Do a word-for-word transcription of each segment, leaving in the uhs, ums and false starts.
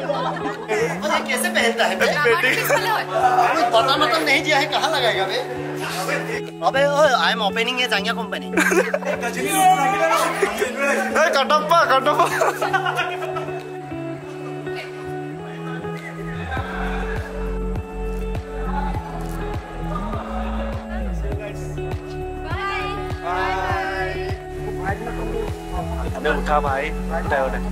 ये कैसे पहनता है? पता मतलब नहीं दिया है, कहाँ लगाएगा बे? अबे आई एम ओपनिंग ये जांगिया कंपनी। कटप्पा कटप्पा। हमें उठा भाई, उठा उठा।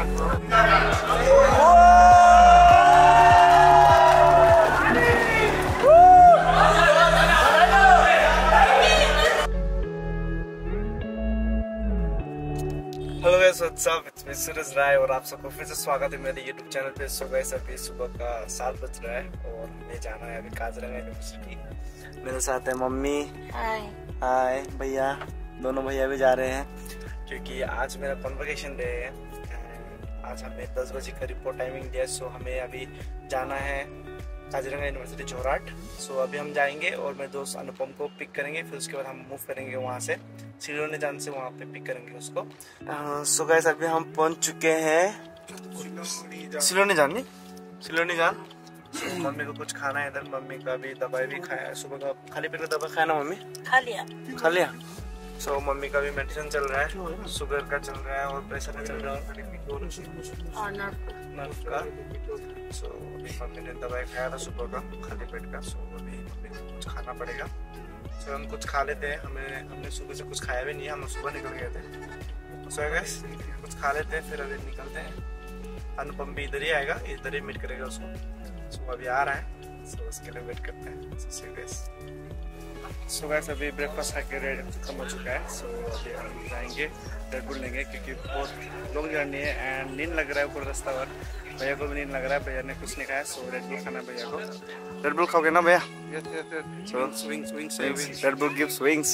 Hello guys, what's up, it's me Suraj Rai और आप सबको फिर से स्वागत है मेरे यूट्यूब चैनल पे। सो गाइस, अभी सुबह का सात बज रहा है और हमें जाना है अभी काजीरंगा यूनिवर्सिटी। मेरे साथ है मम्मी, हाय हाय, भैया, दोनों भैया भी जा रहे हैं क्योंकि आज मेरा कॉन्वोकेशन डे है। आज हमें दस बजे का रिपोर्ट टाइमिंग दिया। सो हमें अभी जाना है काजीरंगा यूनिवर्सिटी जोरहाट। सो अभी हम जाएंगे और मेरे दोस्त अनुपम को पिक करेंगे, फिर उसके बाद हम मूव करेंगे वहाँ से सिलोनी जान से, वहाँ पे पिक करेंगे उसको। सो गाइस, अभी हम पहुँच चुके हैं सिलोनी जान, नहीं सिलोनी जान। मम्मी को कुछ खाना है इधर, मम्मी का भी दवाई भी खाया है, सुबह का खाली पेट का दवा खाया ना मम्मी? खा लिया खा लिया। सो so, मम्मी का भी मेडिसिन चल रहा है, शुगर का चल रहा है और प्रेशर का चल रहा है और नर्व का। सो so, अभी मम्मी ने दवाई खाया था सुबह का खाली पेट का। सो so, अभी मम्मी को कुछ खाना पड़ेगा। सो so, हम कुछ खा लेते हैं, हमें हमने सुबह से कुछ खाया भी नहीं है, हम सुबह निकल गए थे। सो so, गाइस, कुछ खा लेते हैं फिर अभी निकलते हैं। अनुपम भी इधर ही आएगा, इधर ही मीट करेगा उसको। सो so, अभी आ रहा है, सो so, उसके लिए वेट करते हैं। So so, guys so guys अभी ब्रेकफास्ट खा के रेडी खत्म हो चुका है। सो so, अभी हम जाएंगे रेड बुल लेंगे क्योंकि बहुत लॉन्ग जर्नी है एंड नींद लग रहा है पूरा रास्ता भर। भैया को भी नींद लग रहा है, भैया ने कुछ नहीं खाया। सो रेड बुल खाना है भैया को। रेड बुल खाओगे ना भैया? So swings wings, Red Bull gives wings.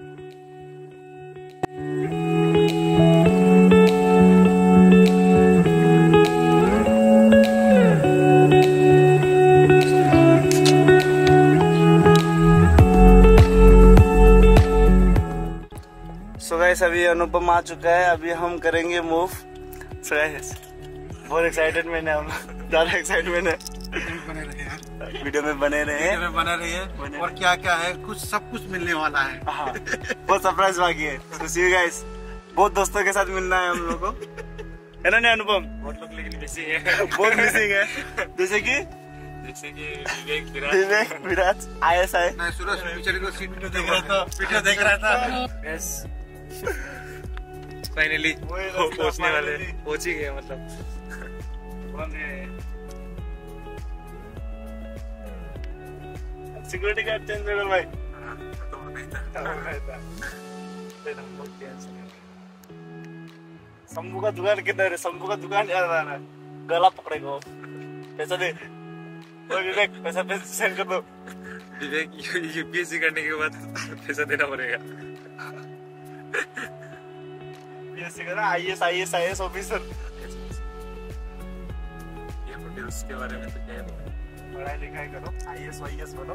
So guys, अभी अनुपम आ चुका है, अभी हम करेंगे मूव। सो गाइस, बहुत एक्साइटेड मैंने, हम ज्यादा एक्साइटमेंट है। बने रहे यार, वीडियो में बने रहे वीडियो में बने रहे और क्या क्या है, कुछ सब कुछ मिलने वाला है। हाँ, बहुत सरप्राइज बाकी है। तो सी यू गाइस, बहुत दोस्तों के साथ मिलना है हम लोग को, है ना? नहीं अनुपम? बहुत लोग लेकिन मिसिंग है, बहुत मिसिंग है। जैसे कि जैसे कि विवेक विराज, विवेक विराज आई एस आई। मैं सूरज पिक्चर को सीट पे देख रहा था, वीडियो देख रहा था। यस, फाइनली पहुंचने वाले, पहुंच ही गए मतलब। सिक्योरिटी गार्ड चेंज कर भाई। शंभू का दुकान किधर है? शंभू का दुकान याद आ रहा है, गला पकड़ेगा। पैसा दे विवेक, पैसा पैसा सेंड कर दो। विवेक यूपीएससी करने के बाद पैसा देना पड़ेगा। IAS IAS IAS officer. ये होटल्स के बारे में तो क्या है, पढ़ाई लिखाई करो, आईएएस वाईएएस बनो।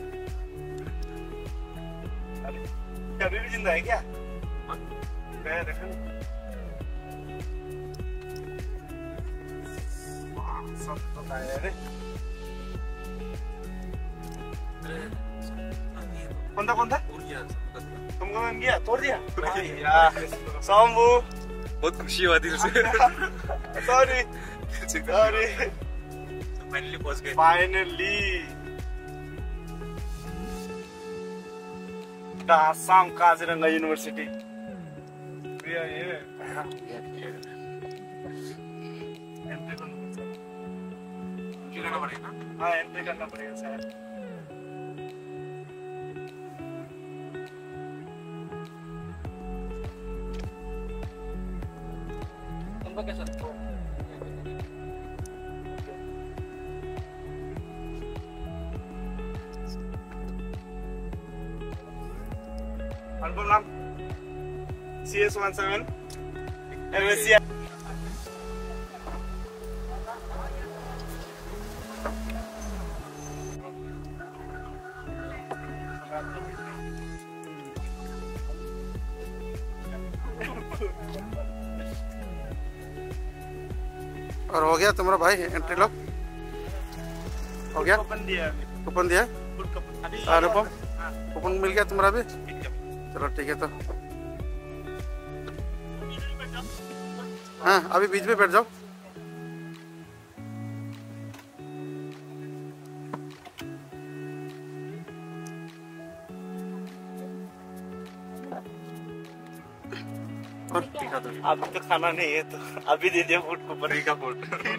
अरे कभी भी जिंदा है क्या? मैं देखो सब तो आया रे। कौन था कौन था? तुमको मैंने किया, तोड़ दिया। शंभू, बहुत खुशी हुआ दिल से। Sorry sorry. फाइनली पहुंच गए। Finally Assam Kaziranga university. करना पड़ेगा। हाँ, एंट्री करना पड़ेगा शायद। अनुपम नाम C S one seven M S C. और हो गया तुम्हारा भाई एंट्री लॉक हो गया? कूपन दिया कूपन दिया अनुपम? कूपन मिल गया तुम्हारा भी? चलो ठीक है। तो हाँ अभी बीच में बैठ जाओ। और अभी तो खाना नहीं है तो अभी दे दिया फूड कूपन का फूड।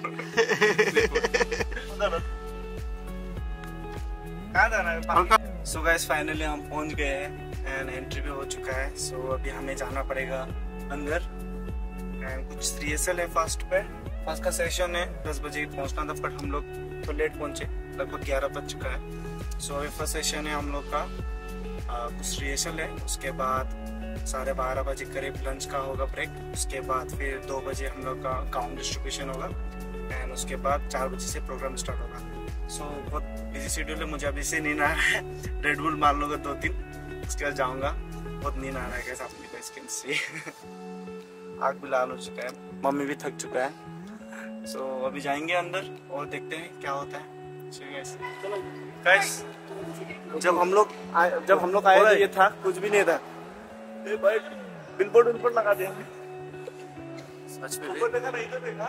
कहाँ जाना है? सो गाइस फाइनली हम पहुंच गए हैं एंड एंट्री भी हो चुका है। सो so, अभी हमें जाना पड़ेगा अंदर एंड कुछ रिहर्सल है। फर्स्ट पे फर्स्ट का सेशन है, दस बजे पहुंचना था बट हम लोग तो लेट पहुंचे, लगभग ग्यारह बज चुका है। सो so, अभी फर्स्ट सेशन है हम लोग का, आ, कुछ रिहर्सल है, उसके बाद साढ़े बारह बजे करीब लंच का होगा ब्रेक, उसके बाद फिर दो बजे हम लोग का गाउन डिस्ट्रीब्यूशन होगा एंड उसके बाद चार बजे से प्रोग्राम स्टार्ट होगा। सो so, बहुत बिजी शेड्यूल है, मुझे अभी से नींद आ रहा है। रेड बुल मार लूँगा दो तीन, उसके बाद जाऊँगा। बहुत नींद आ रहा है कैसे अपनी फेस कैन सी। आग भी लाल हो चुका है, मम्मी भी थक चुका है। सो so, अभी जाएंगे अंदर और देखते हैं क्या होता है। गाइस जब हम लोग जब हम लोग आए ये था कुछ भी नहीं था। भाई बिलबोर्ड बिलबोर्ड लगा दिया हमने। सच में ऊपर देखा नहीं तो देखा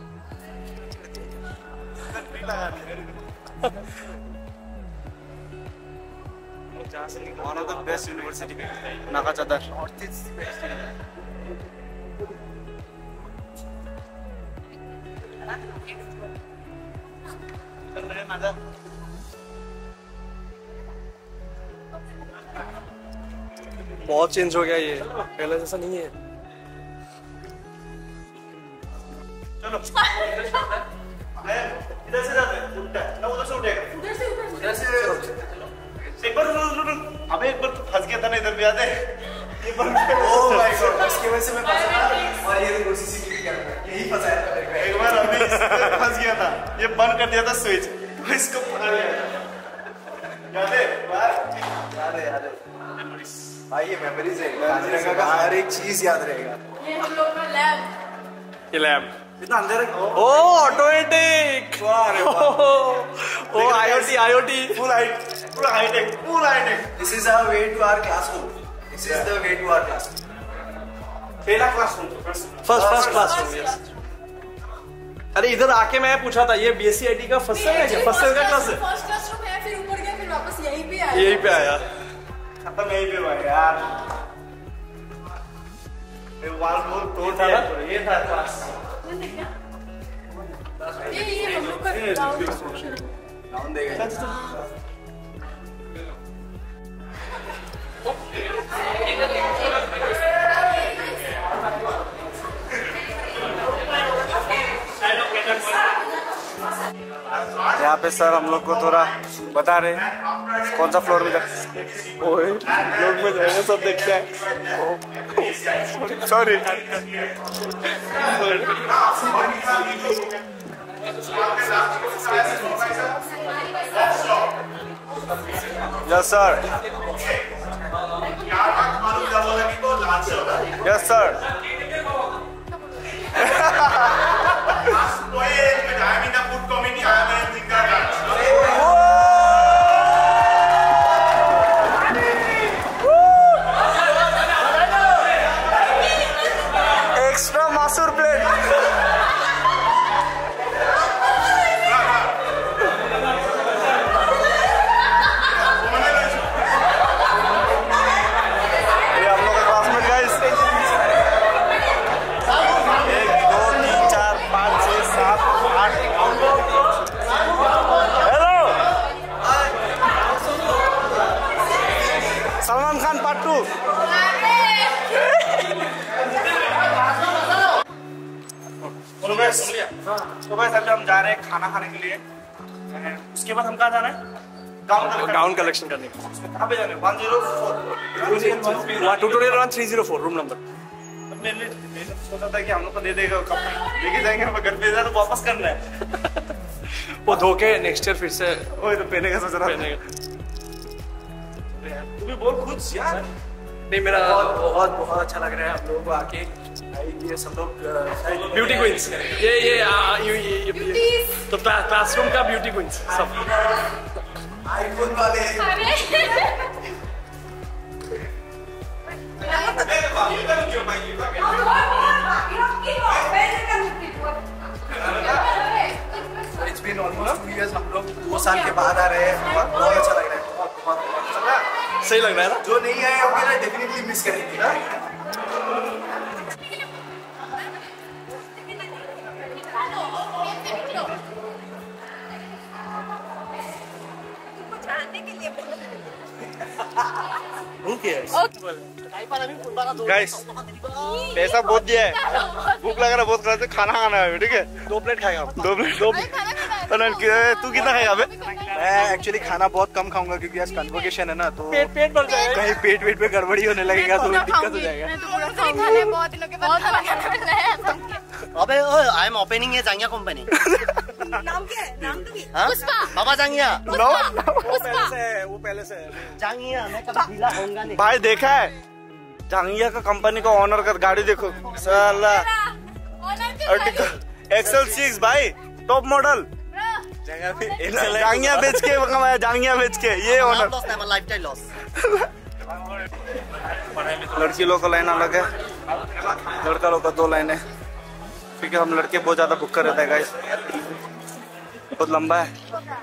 नहीं लगा दिया। One of the best university नागा चादर। बहुत चेंज हो गया ये, पहले जैसा नहीं है। चलो इधर से जाते हैं, उल्टा ना उधर से उठेगा, उधर से उधर से एक बार अबे एक बार फंस गया था ना इधर भी आते ये बार। ओह माय गॉड इसकी वजह से मैं फंसा था और ये देखो सीसीटीवी कैमरा यही फंसाया था। एक बार अभी फंस गया था, ये बंद कर दिया था स्विच तो इसको पकड़ लिया। याद है याद है याद है भाई, ये मेमोरीज है। काजीरंगा का हर एक चीज याद रहेगा। ये हम लोग का लैब, ये लैब इतना अंधेरा। ओ ऑटोमेटिक, वाह ओ आईओटी आईओटी फुल हाइट पूरा हाईटेक पूरा hi tech. This is our way to our classroom. This is the way to our classroom. पहला classroom first first classroom. Yes. अरे इधर आके मैं पूछा था ये बीएससी आईटी का फर्स्ट है क्या? फर्स्ट का क्लास है, फर्स्ट क्लासरूम है, फिर ऊपर गया, फिर वापस यहीं पे आया। यहीं पे आया। खत्म नहीं भी हुआ यार, ये वाल बहुत तोड़ दिया। ये था क्लास, ये ये हम लोग का ग्राउंड Down देगा। यहाँ पे सर हम लोग को थोड़ा बता रहे हैं कौन सा फ्लोर में जा। ओए लोग में जाएंगे सब देखते हैं। Sorry yes sir, yes sir. Extra मासूर plate. Salman Khan part two. तो भाई अभी हम जा रहे हैं खाना खाने के लिए, उसके बाद हम कहाँ जाना है? गाउन कलेक्शन करने। कहाँ पे जाना है? One zero four tutorial one three zero four room number. मैंने सोचा था कि हम लोग को दे देगा कपड़े, लेके जाएंगे हम घर पे, तो वापस करना है। वो धोके नेक्स्ट ईयर फिर से ओए तो पहने का सोच रहा था। तू भी बोल कुछ यार। नहीं मेरा बहुत बहुत अच्छा लग रहा है आप लोगों को आके। ये सब लोग ब्यूटी क्वींस, ये ये आ, ये ये ये तो क्लासरूम का ब्यूटी क्वींस सब। आईफोन वाले It's been almost two years, हम लोग दो साल के बाद आ रहे हैं, बहुत अच्छा लग रहा है, बहुत बहुत अच्छा लग रहा है। सही लग रहा है ना? जो नहीं आए होंगे ना डेफिनेटली मिस करेंगे ना। गाइस पैसा बहुत दिया है, भूख लग रहा है बहुत, खा खाना खाना है ठीक है। दो प्लेट खाएगा, दो प्लेट दो प्लेट तू कितना खाएगा बे? मैं एक्चुअली खाना बहुत कम खाऊंगा क्योंकि आज कन्वोकेशन है ना, तो पेट पेट भर जाएगा। कहीं पेट वेट पे गड़बड़ी होने लगेगा तो दिक्कत हो जाएगा। अबे ओए आई एम ओपनिंग ये जांगिया कंपनी। नाम क्या है? नाम तो हाँ? बाबा जांगिया वो पहले से है, वो पहले से है। जांगिया मैं कभी ढीला होऊंगा नहीं। भाई देखा है जांगिया का कंपनी का ऑनर का गाड़ी देखो साला एक्सेल सिक्स भाई टॉप मॉडल। जांगिया बेच के कमाया, जांगिया बेच के ये ऑनर। Lifestyle loss. लड़की लोग का लाइन अलग है, लड़का लोग का दो लाइन है क्योंकि हम लड़के बहुत ज्यादा भुक्कर रहता है गाइस, बहुत लंबा है।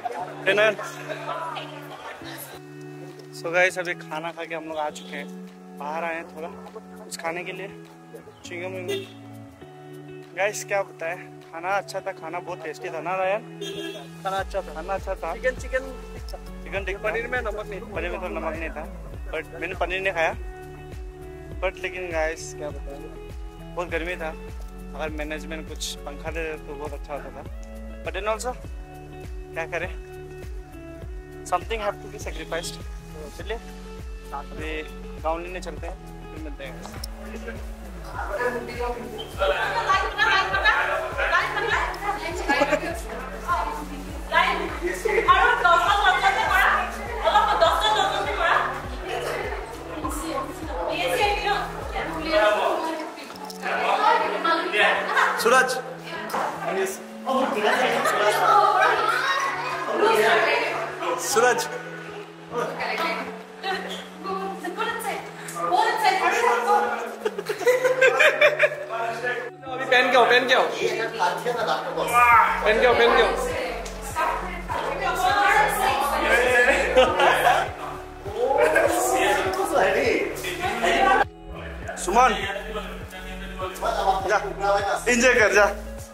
सो गाइस अभी खाना खा के हम लोग आ चुके हैं, बाहर आए हैं थोड़ा कुछ खाने के लिए, चिंगम विंगम। गाइस क्या बताए, खाना अच्छा था, खाना बहुत टेस्टी था ना रायन? खाना अच्छा था, खाना अच्छा था। चिकन चिकन चिकन टिक्का, पनीर में नमक नहीं, पनीर में तो नमक नहीं था, बट मैंने पनीर नहीं खाया। बट लेकिन गाइस क्या बताएं, बहुत गर्मी था, अगर मैनेजमेंट कुछ पंखा दे तो बहुत अच्छा होता था। बट इन ऑल्सो क्या करें, something have to be sacrificed. तो चलिए अभी गाँव लेने चलते हैं, फिर मिलते हैं। सूरज सूरज अभी पहन के आओ, पहन के आओ, पहन के आओ, पहन के आओ। सुमन जा एंजॉय कर जा।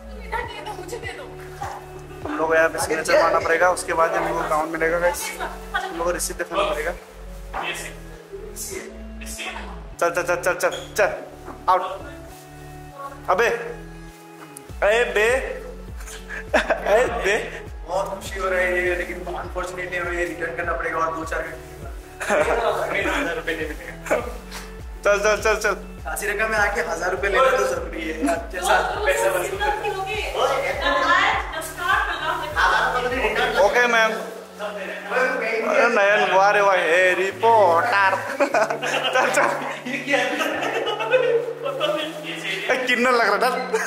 हम लोग यहाँ पे सिग्नेचर मारना पड़ेगा, उसके बाद हम लोग को अकाउंट मिलेगा गाइस, हम लोग को रिसीट दिखाना पड़ेगा। चल चल चल चल चल चल आउट। अबे अरे बे अरे बे बहुत खुशी हो रही है लेकिन अनफॉर्चुनेटली हमें ये रिटर्न करना पड़ेगा और दो चार रुपए नहीं मिलेगा। चल चल चल चल काशी रकम में आके हजार रुपए लेना तो जरूरी है, जैसा पैसा ओके मैम। अरे नयन वारे वाह हे रिपोर्टर चल चल कितना लग रहा था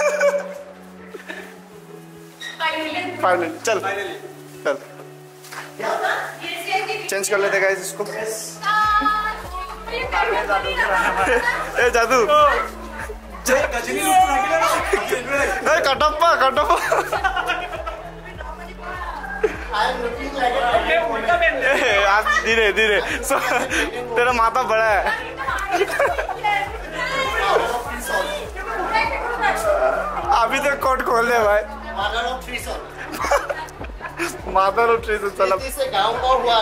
फाइनल। चल चल चेंज कर लेते गाइस इसको। ए जादू कटप्पा कटप्पा आज धीरे धीरे तेरा माथा बड़ा है। अभी तो कोट खोल दे भाई। माता रो ट्री से चला गाँव का हुआ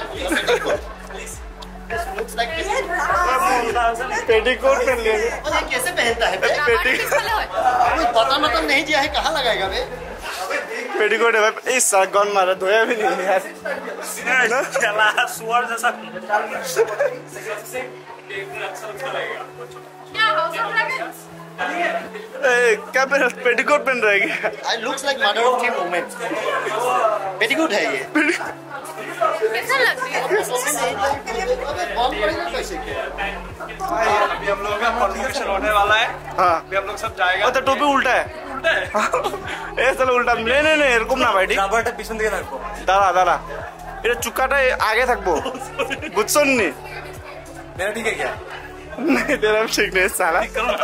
पेटीकोट पहन लिया। ये कैसे पहनता है बे? पेटीकोट पता मतलब नहीं दिया है, कहाँ लगाएगा बे? पेटीकोट है भाई। इस साल गन मारा धोया भी नहीं यार, चला सुअर जैसा। क्या हाउस ऑफ ड्रैगन्स? क्या पहन पेटीकोट पहन रहेगी? I looks like mother of three women. Petticoat है ये। कैसा लग रही है? बंद करेंगे कैसे? अभी हम लोगों का कॉन्वोकेशन होने वाला है। हाँ अभी हम लोग सब जाएगा। तो टोपी उल्टा है। उल्टा है। ए चलो उल्टा नहीं नहीं नहीं এরকম না ভাই রাবারটা পিছন দিকে রাখবো। দাঁড়া দাঁড়া এটা চুক্কাটা আগে থাকবো বুঝছো নি? मेरा ठीक है क्या? नहीं तेरा ठीक नहीं साला।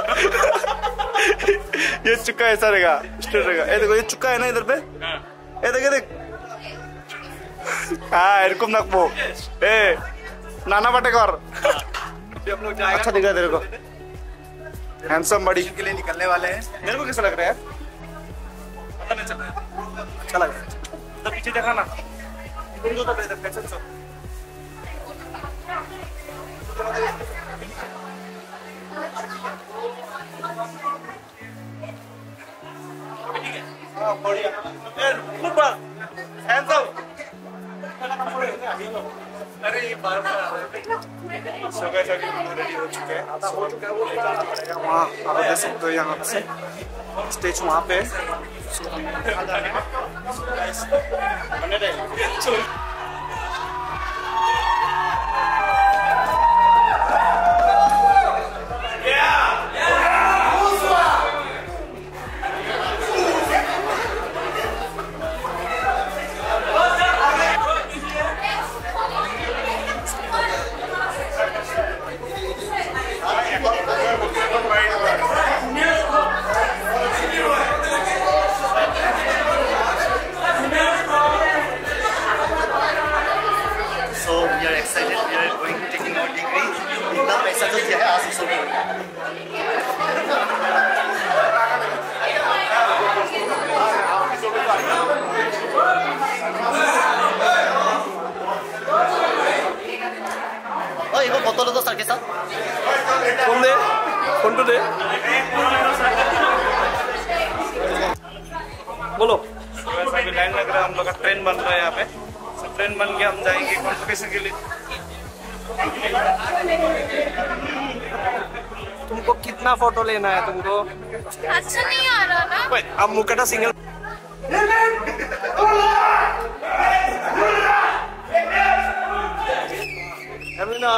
ये चुक्का ऐसा रहेगा स्ट्रेट रहेगा। ये देखो ये चुक्का है ना इधर पे। ये देख ये देख हाँ এরকম রাখবো। ए नाना पाटेकर अभी हम लोग जाएगा। अच्छा दिख रहा है तेरे को हैंडसम बड़ी के लिए निकलने वाले हैं। मेरे को कैसा लग रहा है पता नहीं चल रहा है। अच्छा लग रहा है तो पीछे देखा ना तुम जो तो कैसे चल हाँ बढ़िया ए ऊपर हैंडसम अरे ये बार बार आ रहा है। सो गाइस अभी हम रेडी हो चुके हैं आधा हो चुका है वो वहाँ आप देख सकते हो यहाँ से स्टेज वहाँ पे बने रहे So we are excited. We are going to taking our degree. इतना पैसा जो दिया है आशीष को। ओए वो बोतल दो सर के साथ। फोन दे फोन तो दे बोलो। अभी लाइन लग रहा है हम लोग का ट्रेन बन रहा है यहाँ पे ट्रेन बन के हम जाएंगे कॉन्वोकेशन के लिए। तुमको कितना फोटो लेना है तुमको? अच्छा नहीं आ रहा ना? अब मुकटा सिंगल ना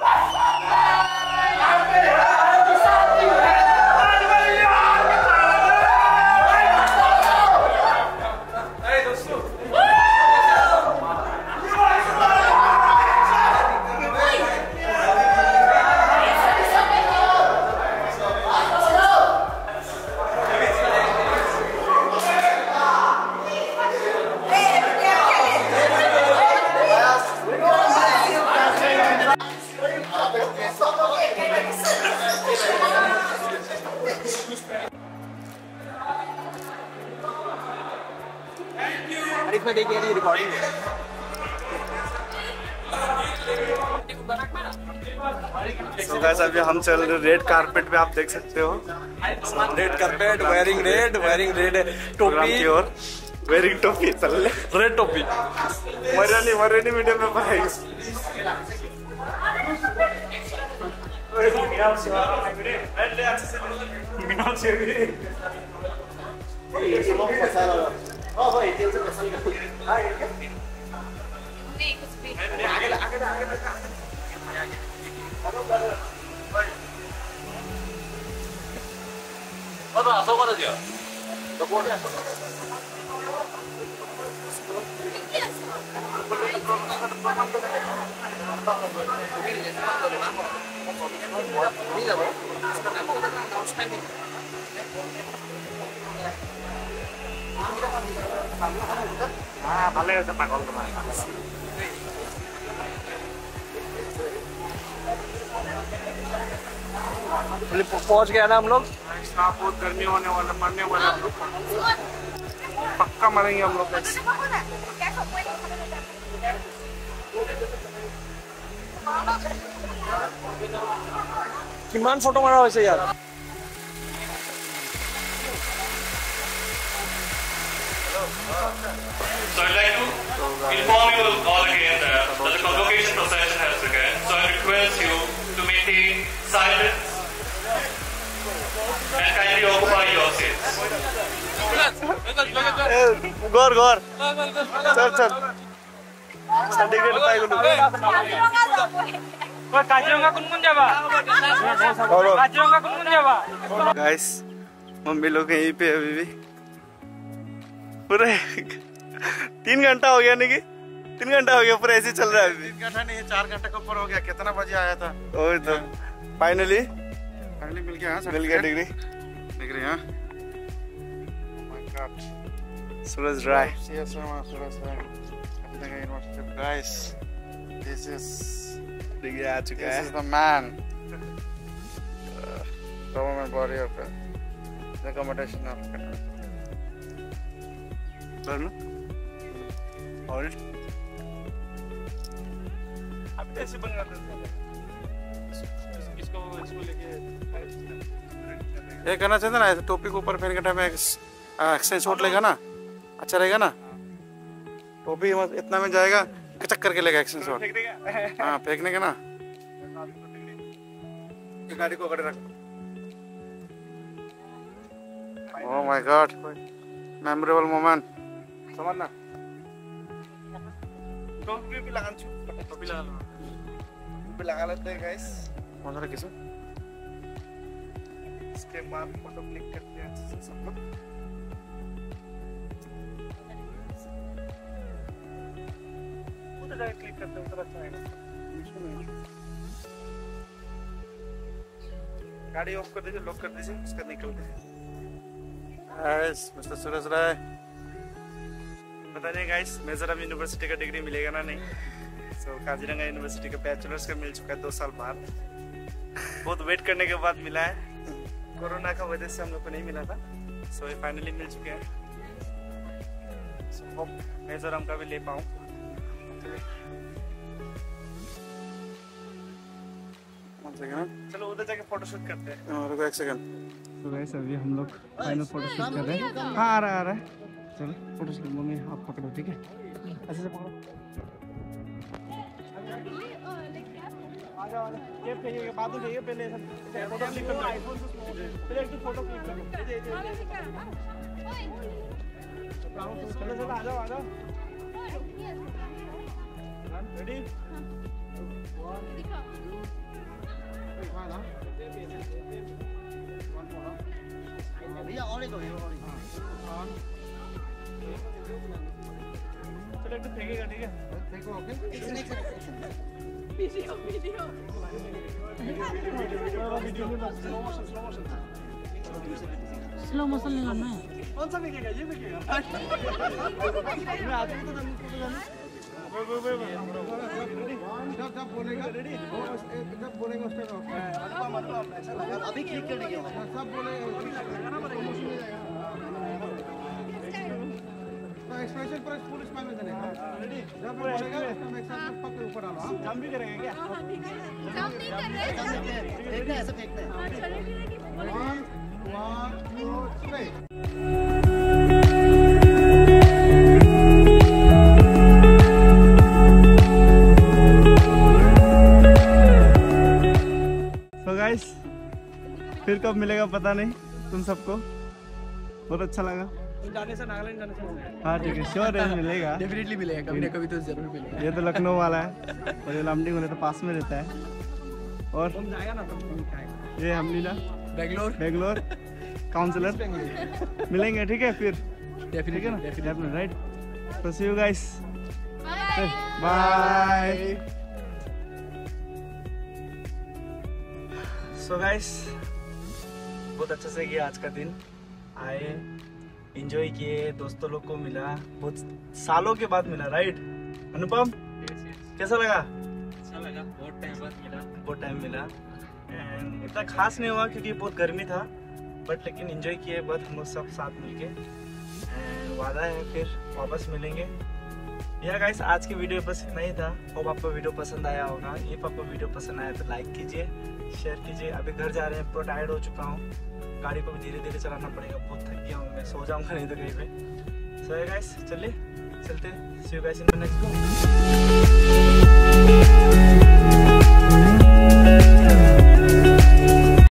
इसमें देखिए रिकॉर्डिंग So guys अभी हम चल रहे रेड कारपेट पे आप देख सकते हो red carpet wearing red wearing red programme टोपी की ओर वेयरिंग टोपी चल ले रेड टोपी मरानी मरानी मीडियम में पढ़ाएगी नहीं कुछ भी। हाँ भले है पागल तुम्हारे पहुंच गया ना हम लोग। बहुत गर्मी होने वाला मरने वाला हम लोग पक्का मरेंगे हम लोग किमान फोटो मारा वैसे यार So I'd like to inform you all again that the convocation process has begun. So I request you to maintain silence and kindly occupy your seats. गौर गौर चल चल सर्टिफिकेट पाइगो काजीरंगा कौन कौन जावा काजीरंगा कौन कौन जावा गाइस मम्मी लोग यहीं पे अभी भी पूरे तीन घंटा हो गया नहीं कि तीन घंटा हो गया पूरा ऐसे चल रहा है अभी। तीन घंटा नहीं चार घंटे के ऊपर हो गया। कितना बजे आया था? और तो फाइनली फाइनली मिल गया। मिल गया डिग्री डिग्री हाँ। Suraj dry guys this is degree आ चुका दिस है। Is the main government body of recommendation of और अभी ऐसे बन रहा था इसको इसको लेके ये करना चाहते ना, ऐसे टोपी को ऊपर पहन के टाइम एक्सचेंज शॉट लेगा ना, अच्छा रहेगा ना। टोपी इतना में जाएगा कचक करके लेगा एक्सचेंज शॉट। हाँ फेंकने का ना। गाड़ी को अगर रख। Oh my god, memorable moment. समझना टोपी भी लगा टोपी लगा टोपी लगा लेते हैं गाइस। मजा किस इसके बाद फोटो क्लिक करते हैं अच्छे से सब लोग। उधर क्लिक करते हैं उधर अच्छा आएगा। गाड़ी ऑफ कर दीजिए, लॉक कर दीजिए, उसका निकलते हैं। Yes mister Suresh Rai. पता नहीं गाइस मिजोरम यूनिवर्सिटी का डिग्री मिलेगा ना नहीं। सो so, काजीरंगा यूनिवर्सिटी का बैचलर्स का मिल चुका है दो साल बाद। बहुत वेट करने के बाद मिला है। कोरोना का वजह से हम लोग को नहीं मिला था। सो so, ये फाइनली मिल चुके हैं। सो so, होप मिजोरम का भी ले पाऊँ। चलो उधर जाके फोटोशूट करते हैं। रुको एक सेकंड। तो गाइस अभी हम लोग फाइनल फोटोशूट कर रहे हैं। हाँ आ रहा है आ रहा है। चलो फोटोशूट मम्मी आप पकड़ो ठीक है, ऐसे से पकड़ो। आ जाओ आ जाओ। ये चाहिए बाद में चाहिए पहले फोटो क्लिक कर लो। पहले एक फोटो क्लिक कर लो। चलो चलो आ जाओ आ जाओ। रेडी भैया और एक और एक चलो एक तो फेंकेगा ठीक है। देखो okay. Video video slow motion लगाना है। कौन सा फेंकेगा? ये फेंकेगा। मैं आगे तो दम को जाना। जब जब बोलेगा रेडी, जब बोलेगा उस टाइम अभी क्लिक करने के बाद सब बोलेगा एक्सप्रेशन पर फुल स्माइल में देने का। रेडी जब बोलेगा उस टाइम एक्सप्रेशन पक के ऊपर डालो। हम भी करेंगे क्या? हम नहीं कर रहे फेंकते हैं ऐसे फेंकते हैं। One one two three. फिर कब मिलेगा पता नहीं तुम सबको। बहुत अच्छा लगा। जाने से नागालैंड जाने से हाँ ठीक है श्योर है मिलेगा। डेफिनेटली मिलेगा, कभी ना कभी तो जरूर मिलेगा। ये तो लखनऊ वाला है और ये लामडिंग वाले तो पास में रहता है। और तुम जाएगा ना तुम जाएगा। ये हम लीला बेंगलोर बेंगलोर काउंसलर मिलेंगे ठीक है फिर। डेफिनेटली ना डेफिनेटली राइट। तो see you guys, bye bye. So guys बहुत अच्छा से गया आज का दिन। आए एंजॉय किए, दोस्तों लोग को मिला, बहुत सालों के बाद मिला राइट। अनुपम कैसा लगा? अच्छा लगा, बहुत टाइम बाद मिला। बहुत टाइम मिला एंड इतना खास नहीं हुआ क्योंकि बहुत गर्मी था, बट लेकिन एंजॉय किए बहुत हम लोग सब साथ मिलके। एंड वादा है फिर वापस मिलेंगे। यह गाइस आज की वीडियो बस इतना ही था। होप आपको वीडियो पसंद आया होगा। इफ आपको वीडियो पसंद आया तो लाइक कीजिए, शेयर कीजिए। अभी घर जा रहे हैं, पूरा टायर्ड हो चुका हूँ, गाड़ी को भी धीरे धीरे चलाना पड़ेगा, बहुत थक गया हूँ मैं, सो जाऊँगा नहीं तो कहीं पे। सो गाइस चलिए चलते, see you guys in the next.